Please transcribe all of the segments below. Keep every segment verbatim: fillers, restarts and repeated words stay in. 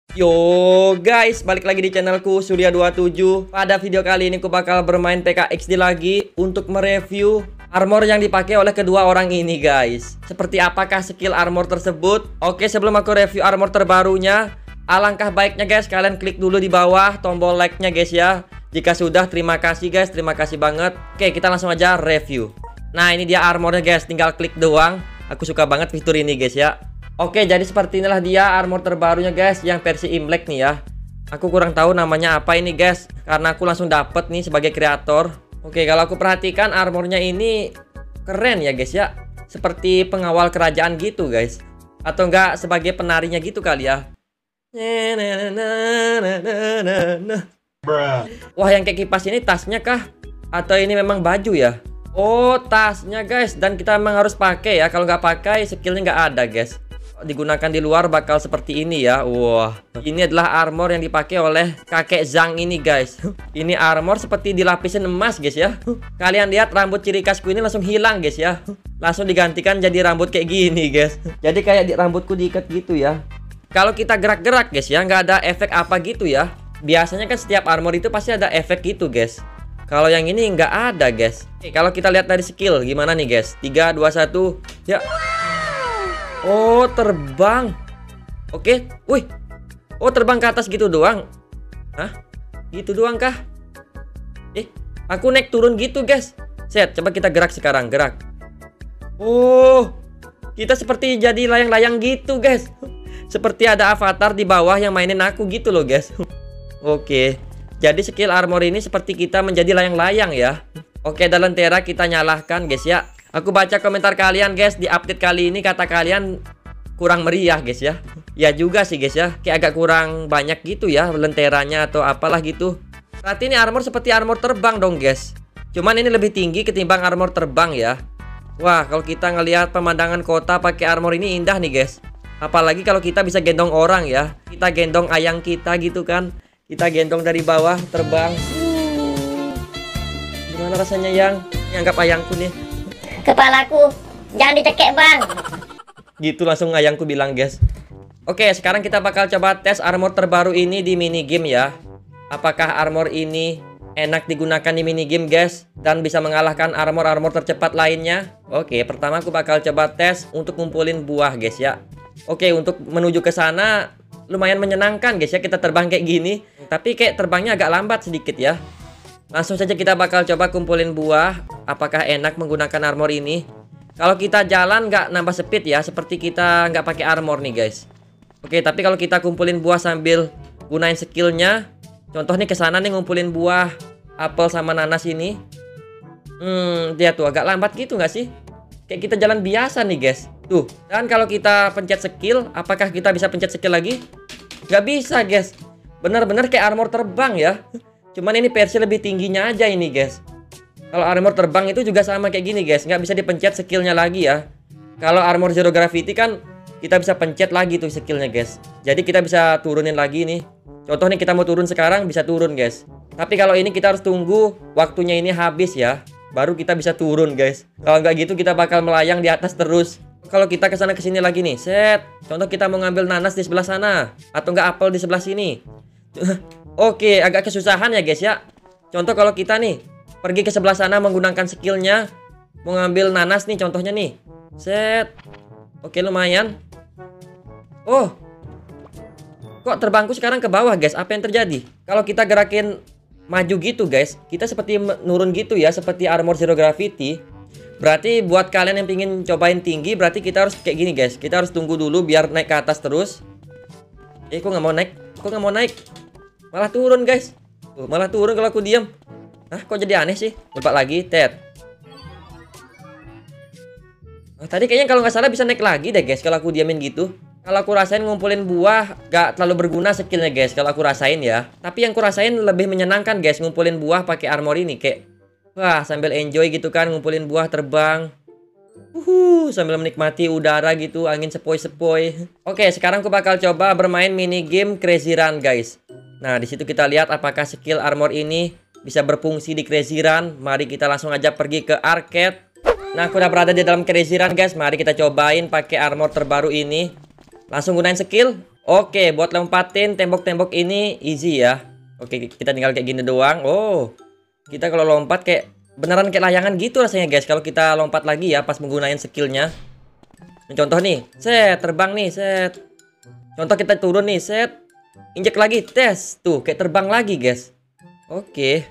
Yo guys, balik lagi di channelku Surya dua puluh tujuh. Pada video kali ini aku bakal bermain P K X D lagi untuk mereview armor yang dipakai oleh kedua orang ini guys. Seperti apakah skill armor tersebut? Oke, sebelum aku review armor terbarunya, alangkah baiknya guys kalian klik dulu di bawah tombol like-nya guys ya. Jika sudah, terima kasih guys, terima kasih banget. Oke, kita langsung aja review. Nah, ini dia armornya guys, tinggal klik doang. Aku suka banget fitur ini guys ya. Oke, jadi seperti inilah dia armor terbarunya guys, yang versi Imlek nih ya. Aku kurang tahu namanya apa ini guys, karena aku langsung dapet nih sebagai kreator. Oke, kalau aku perhatikan armornya ini keren ya guys ya. Seperti pengawal kerajaan gitu guys. Atau enggak sebagai penarinya gitu kali ya. Wah, yang kayak kipas ini tasnya kah? Atau ini memang baju ya? Oh, tasnya guys. Dan kita memang harus pakai ya. Kalau nggak pakai skillnya nggak ada guys. Digunakan di luar bakal seperti ini ya. Wah, ini adalah armor yang dipakai oleh kakek Zhang ini guys. Ini armor seperti dilapisin emas guys ya. Kalian lihat rambut ciri khasku ini langsung hilang guys ya. Langsung digantikan jadi rambut kayak gini guys. Jadi kayak di rambutku diikat gitu ya. Kalau kita gerak-gerak guys ya, nggak ada efek apa gitu ya. Biasanya kan setiap armor itu pasti ada efek gitu guys. Kalau yang ini nggak ada guys. Oke, kalau kita lihat dari skill gimana nih guys. Tiga, dua, satu. Ya. Oh, terbang. Oke. Wih. Oh, terbang ke atas gitu doang. Hah? Gitu doang kah? Eh, aku naik turun gitu guys. Set, coba kita gerak sekarang. Gerak. Oh, kita seperti jadi layang-layang gitu guys. Seperti ada avatar di bawah yang mainin aku gitu loh guys. Oke. Jadi skill armor ini seperti kita menjadi layang-layang ya. Oke, dalam Lentera kita nyalahkan guys ya. Aku baca komentar kalian guys. Di update kali ini kata kalian kurang meriah guys ya. Ya juga sih guys ya. Kayak agak kurang banyak gitu ya lenteranya atau apalah gitu. Berarti ini armor seperti armor terbang dong guys. Cuman ini lebih tinggi ketimbang armor terbang ya. Wah, kalau kita ngelihat pemandangan kota pakai armor ini indah nih guys. Apalagi kalau kita bisa gendong orang ya. Kita gendong ayang kita gitu kan. Kita gendong dari bawah, terbang. Gimana rasanya yang? Anggap ayangku nih. Kepalaku, jangan dicekek bang. Gitu langsung ayangku bilang guys. Oke, sekarang kita bakal coba tes armor terbaru ini di minigame ya. Apakah armor ini enak digunakan di minigame guys, dan bisa mengalahkan armor-armor tercepat lainnya? Oke, pertama aku bakal coba tes untuk ngumpulin buah guys ya. Oke, untuk menuju ke sana lumayan menyenangkan guys ya, kita terbang kayak gini. Tapi kayak terbangnya agak lambat sedikit ya. Langsung saja kita bakal coba kumpulin buah. Apakah enak menggunakan armor ini? Kalau kita jalan nggak nambah speed ya, seperti kita nggak pakai armor nih guys. Oke, tapi kalau kita kumpulin buah sambil gunain skillnya, contoh nih kesana nih ngumpulin buah apel sama nanas ini. Hmm, dia tuh agak lambat gitu nggak sih? Kayak kita jalan biasa nih guys. Tuh, dan kalau kita pencet skill, apakah kita bisa pencet skill lagi? Nggak bisa guys. Bener-bener kayak armor terbang ya. Cuman ini versi lebih tingginya aja ini guys. Kalau armor terbang itu juga sama kayak gini guys. Nggak bisa dipencet skillnya lagi ya. Kalau armor zero gravity kan kita bisa pencet lagi tuh skillnya guys. Jadi kita bisa turunin lagi nih. Contoh nih kita mau turun sekarang bisa turun guys. Tapi kalau ini kita harus tunggu waktunya ini habis ya, baru kita bisa turun guys. Kalau nggak gitu kita bakal melayang di atas terus. Kalau kita kesana kesini lagi nih, set. Contoh kita mau ngambil nanas di sebelah sana, atau enggak apel di sebelah sini. Oke, agak kesusahan ya guys ya. Contoh kalau kita nih pergi ke sebelah sana menggunakan skillnya, mau ngambil nanas nih contohnya nih. Set. Oke, lumayan. Oh, kok terbangku sekarang ke bawah guys? Apa yang terjadi? Kalau kita gerakin maju gitu guys, kita seperti nurun gitu ya, seperti armor zero gravity. Berarti buat kalian yang pingin cobain tinggi, berarti kita harus kayak gini guys. Kita harus tunggu dulu biar naik ke atas terus. Eh, kok nggak mau naik? Kok nggak mau naik? Malah turun guys. Tuh, malah turun kalau aku diam. Hah, kok jadi aneh sih? Lupa lagi, tet. Nah, tadi kayaknya kalau nggak salah bisa naik lagi deh guys kalau aku diamin gitu. Kalau aku rasain ngumpulin buah gak terlalu berguna skillnya guys kalau aku rasain ya. Tapi yang aku rasain lebih menyenangkan guys ngumpulin buah pakai armor ini. Kayak wah, sambil enjoy gitu kan ngumpulin buah terbang. Uhuh, sambil menikmati udara gitu, angin sepoi-sepoi. Oke, sekarang aku bakal coba bermain mini game Crazy Run guys. Nah, di situ kita lihat apakah skill armor ini bisa berfungsi di Crazy Run. Mari kita langsung aja pergi ke arcade. Nah, aku udah berada di dalam Crazy Run guys. Mari kita cobain pakai armor terbaru ini. Langsung gunain skill. Oke, buat lompatin tembok-tembok ini easy ya. Oke, kita tinggal kayak gini doang. Oh, kita kalau lompat kayak beneran kayak layangan gitu rasanya guys. Kalau kita lompat lagi ya pas menggunakan skillnya. Contoh nih, set terbang nih, set. Contoh kita turun nih, set. Injek lagi, tes. Tuh, kayak terbang lagi guys. Oke.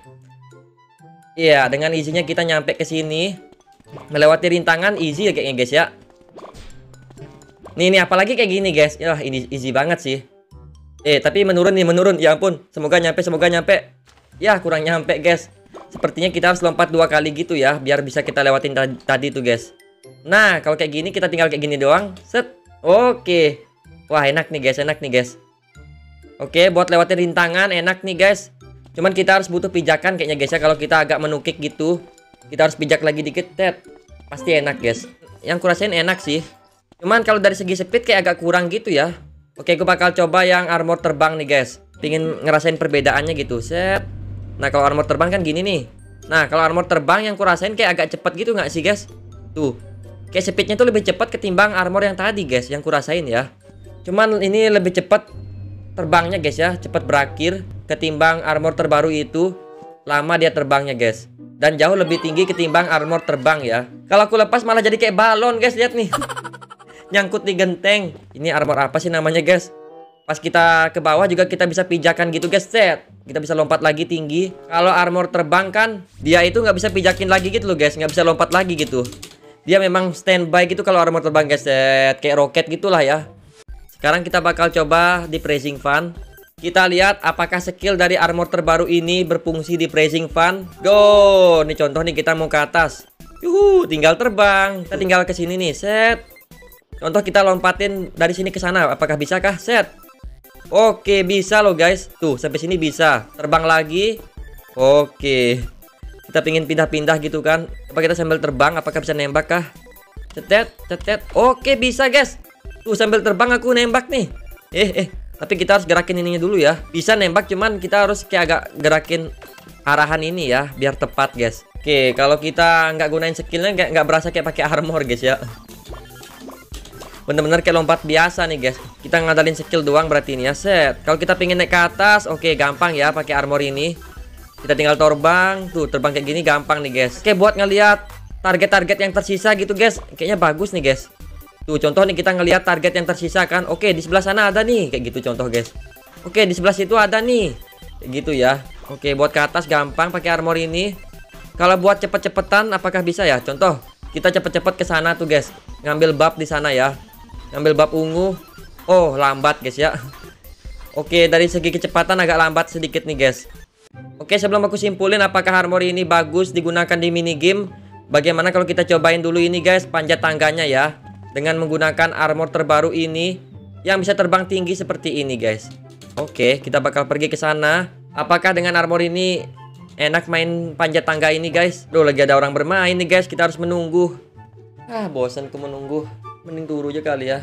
Iya, dengan easy-nya kita nyampe ke sini. Melewati rintangan easy ya kayaknya guys ya. Nih, nih apalagi kayak gini guys. Ya, ini easy banget sih. Eh, tapi menurun nih, menurun. Ya ampun, semoga nyampe, semoga nyampe. Ya, kurang nyampe guys. Sepertinya kita harus lompat dua kali gitu ya, biar bisa kita lewatin tadi tuh guys. Nah, kalau kayak gini kita tinggal kayak gini doang. Set. Oke. Wah, enak nih guys, enak nih guys. Oke, buat lewatin rintangan enak nih guys. Cuman kita harus butuh pijakan kayaknya guys ya. Kalau kita agak menukik gitu, kita harus pijak lagi dikit, tet. Pasti enak guys. Yang kurasain enak sih. Cuman kalau dari segi speed kayak agak kurang gitu ya. Oke, gue bakal coba yang armor terbang nih guys. Pingin ngerasain perbedaannya gitu. Set. Nah, kalau armor terbang kan gini nih. Nah, kalau armor terbang yang kurasain kayak agak cepet gitu nggak sih guys? Tuh. Kayak speednya tuh lebih cepat ketimbang armor yang tadi guys, yang kurasain ya. Cuman ini lebih cepat terbangnya guys ya, cepat berakhir ketimbang armor terbaru itu. Lama dia terbangnya guys. Dan jauh lebih tinggi ketimbang armor terbang ya. Kalau aku lepas malah jadi kayak balon guys, lihat nih. Nyangkut di genteng. Ini armor apa sih namanya guys? Pas kita ke bawah juga kita bisa pijakan gitu guys, set. Kita bisa lompat lagi tinggi. Kalau armor terbang kan dia itu nggak bisa pijakin lagi gitu loh guys, nggak bisa lompat lagi gitu. Dia memang standby gitu kalau armor terbang guys, set. Kayak roket gitulah ya. Sekarang kita bakal coba di Praising Fan. Kita lihat apakah skill dari armor terbaru ini berfungsi di Praising Fan. Go. Nih contoh nih, kita mau ke atas. Yuhu, tinggal terbang. Kita tinggal ke sini nih, set. Contoh kita lompatin dari sini ke sana, apakah bisa kah? Set. Oke, bisa loh guys. Tuh, sampai sini bisa. Terbang lagi. Oke. Kita pingin pindah-pindah gitu kan. Coba kita sambil terbang, apakah bisa nembak kah? Cetet, cetet. Oke, bisa guys. Tuh, sambil terbang aku nembak nih. Eh, eh. Tapi kita harus gerakin ininya dulu ya. Bisa nembak, cuman kita harus kayak agak gerakin arahan ini ya, biar tepat guys. Oke, kalau kita nggak gunain skillnya nggak nggak berasa kayak pakai armor guys ya. Bener-bener kayak lompat biasa nih guys. Kita ngadalin skill doang berarti ini ya, set. Kalau kita pengen naik ke atas, oke gampang ya pakai armor ini. Kita tinggal terbang, tuh terbang kayak gini gampang nih guys. Oke, buat ngelihat target-target yang tersisa gitu guys, kayaknya bagus nih guys. Tuh contoh nih kita ngelihat target yang tersisa kan. Oke, di sebelah sana ada nih, kayak gitu contoh guys. Oke, di sebelah situ ada nih, kayak gitu ya. Oke, buat ke atas gampang pakai armor ini. Kalau buat cepet-cepetan apakah bisa ya? Contoh kita cepet-cepet ke sana tuh guys, ngambil buff di sana ya. Ngambil bab ungu. Oh, lambat guys ya. Oke, dari segi kecepatan agak lambat sedikit nih guys. Oke, sebelum aku simpulin apakah armor ini bagus digunakan di mini game, bagaimana kalau kita cobain dulu ini guys, panjat tangganya ya. Dengan menggunakan armor terbaru ini yang bisa terbang tinggi seperti ini guys. Oke, kita bakal pergi ke sana. Apakah dengan armor ini enak main panjat tangga ini guys? Duh, lagi ada orang bermain nih guys, kita harus menunggu. Ah, bosan ku menunggu. Mending turu aja kali ya.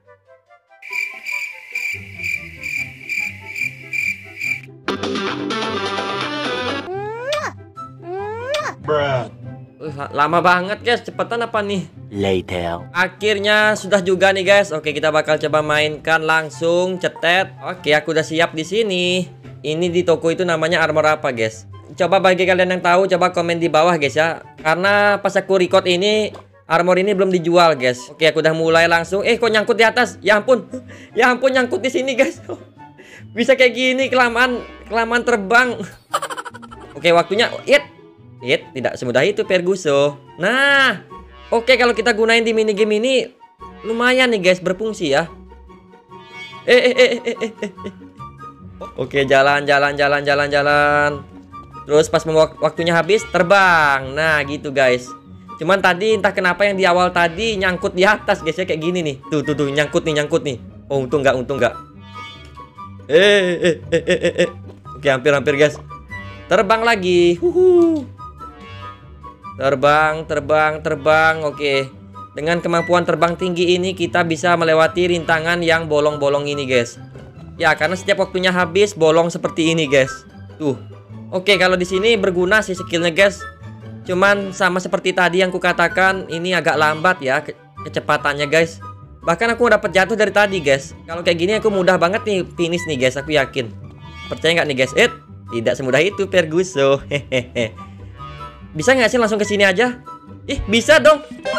Bruh. Uh, lama banget guys, cepetan apa nih? Later. Akhirnya sudah juga nih guys. Oke, kita bakal coba mainkan langsung, cetet. Oke, aku udah siap di sini. Ini di toko itu namanya armor apa guys? Coba bagi kalian yang tahu, coba komen di bawah guys ya. Karena pas aku record ini armor ini belum dijual guys. Oke, aku udah mulai langsung. Eh, kok nyangkut di atas? Ya ampun. Ya ampun, nyangkut di sini guys. Bisa kayak gini, kelamaan kelamaan terbang. Oke, waktunya. It. It, tidak semudah itu Ferguso. Nah, oke kalau kita gunain di mini game ini lumayan nih guys, berfungsi ya. Eh eh eh eh eh. eh. Oke, jalan jalan jalan jalan jalan. Terus pas waktunya habis terbang. Nah, gitu guys. Cuman tadi entah kenapa yang di awal tadi nyangkut di atas guys ya, kayak gini nih. Tuh tuh tuh nyangkut nih, nyangkut nih. Oh, untung nggak, untung nggak. Eh eh eh eh eh eh. Oke, hampir-hampir guys. Terbang lagi. Huhu. Terbang, terbang, terbang. Oke. Dengan kemampuan terbang tinggi ini kita bisa melewati rintangan yang bolong-bolong ini guys. Ya, karena setiap waktunya habis bolong seperti ini guys. Tuh. Oke, kalau di sini berguna sih skillnya guys. Cuman sama seperti tadi yang kukatakan, ini agak lambat ya ke kecepatannya guys. Bahkan aku dapat jatuh dari tadi guys. Kalau kayak gini aku mudah banget nih finish nih guys, aku yakin. Percaya nggak nih guys? Eh, tidak semudah itu Ferguso. Hehehe. Bisa nggak sih langsung ke sini aja? Ih, bisa dong.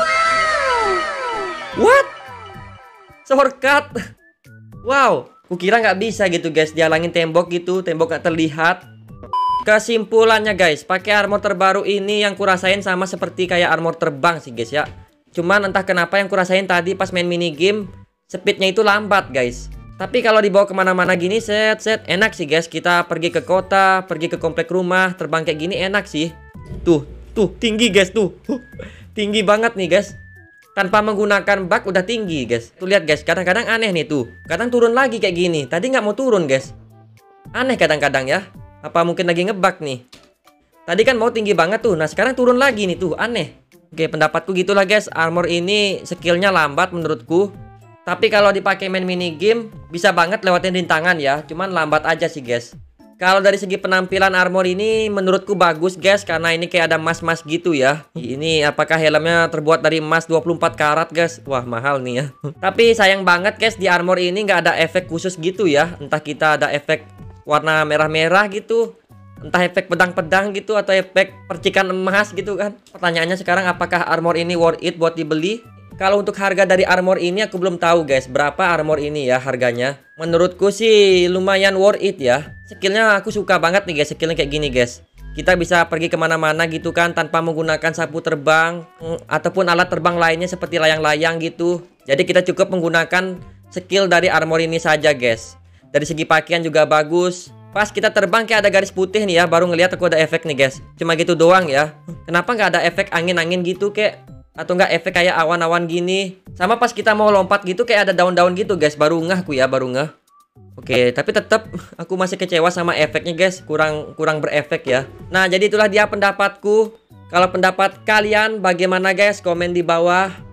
What? Shortcut. Wow, kukira nggak bisa gitu guys, dihalangin tembok gitu, tembok nggak terlihat. Kesimpulannya guys, pakai armor terbaru ini yang kurasain sama seperti kayak armor terbang sih guys ya. Cuman entah kenapa yang kurasain tadi pas main mini game, speednya itu lambat guys. Tapi kalau dibawa kemana-mana gini, set set enak sih guys. Kita pergi ke kota, pergi ke komplek rumah, terbang kayak gini enak sih. Tuh, tuh tinggi guys tuh, tinggi banget nih guys. Tanpa menggunakan bug udah tinggi guys. Tuh lihat guys, kadang-kadang aneh nih tuh. Kadang turun lagi kayak gini. Tadi nggak mau turun guys. Aneh kadang-kadang ya. Apa mungkin lagi ngebug nih? Tadi kan mau tinggi banget tuh. Nah sekarang turun lagi nih tuh. Aneh. Oke, pendapatku gitulah guys. Armor ini skillnya lambat menurutku. Tapi kalau dipakai main mini game bisa banget lewatin rintangan ya. Cuman lambat aja sih guys. Kalau dari segi penampilan armor ini menurutku bagus guys, karena ini kayak ada emas-emas gitu ya. Ini apakah helmnya terbuat dari emas dua puluh empat karat guys? Wah mahal nih ya. Tapi sayang banget guys, di armor ini nggak ada efek khusus gitu ya. Entah kita ada efek warna merah-merah gitu, entah efek pedang-pedang gitu, atau efek percikan emas gitu kan. Pertanyaannya sekarang, apakah armor ini worth it buat dibeli? Kalau untuk harga dari armor ini aku belum tahu guys, berapa armor ini ya harganya. Menurutku sih lumayan worth it ya. Skillnya aku suka banget nih guys, skillnya kayak gini guys. Kita bisa pergi kemana-mana gitu kan tanpa menggunakan sapu terbang mm, ataupun alat terbang lainnya seperti layang-layang gitu. Jadi kita cukup menggunakan skill dari armor ini saja guys. Dari segi pakaian juga bagus. Pas kita terbang kayak ada garis putih nih ya, baru ngeliat aku ada efek nih guys. Cuma gitu doang ya. Kenapa nggak ada efek angin-angin gitu kayak, atau enggak efek kayak awan-awan gini. Sama pas kita mau lompat gitu kayak ada daun-daun gitu guys. Baru ngeh aku ya, baru ngeh. Oke, tapi tetap aku masih kecewa sama efeknya guys. Kurang kurang berefek ya. Nah, jadi itulah dia pendapatku. Kalau pendapat kalian bagaimana guys? Komen di bawah.